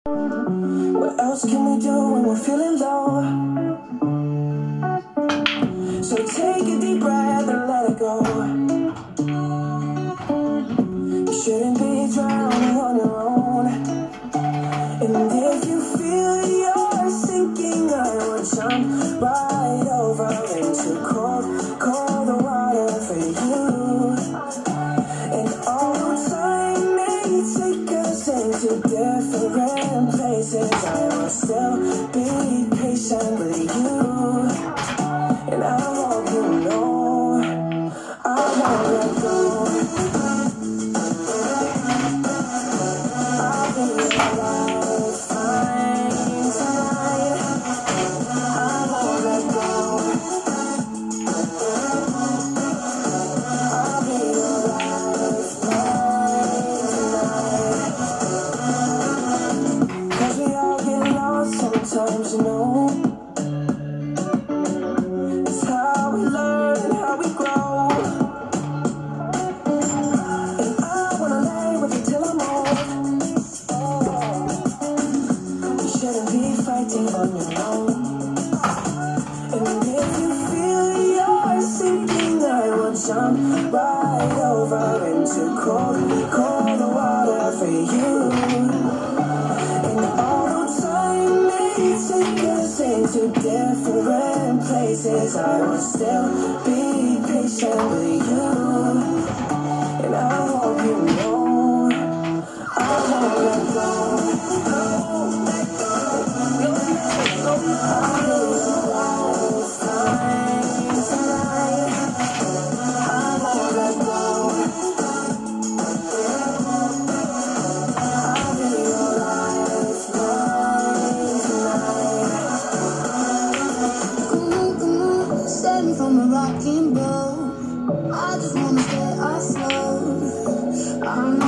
What else can we do when we're feeling low? So take a deep breath and let it go. You shouldn't be drowning on your own. And if you feel you're sinking, I will jump right over into cold water for you. And although time may take us into different places, I will still be patient with you. And I hope you know I won't let go. I'll be your lifeline tonight. I won't let go. I'll be your lifeline tonight. 'Cause we all get lost sometimes, you know. It's how we learn and how we grow. And I wanna lay with you till I'm old. You shouldn't be fighting on your own. And if you feel you're sinking, I will jump right over into cold water for you. And although time may take us into different places, I will still be patient with you. And I hope you know I won't let go. I won't let go. I'll be your lifeline tonight. I won't let go. I'll be your lifeline tonight. Come on, save me from a rocking boat. I just wanna stay afloat. I'm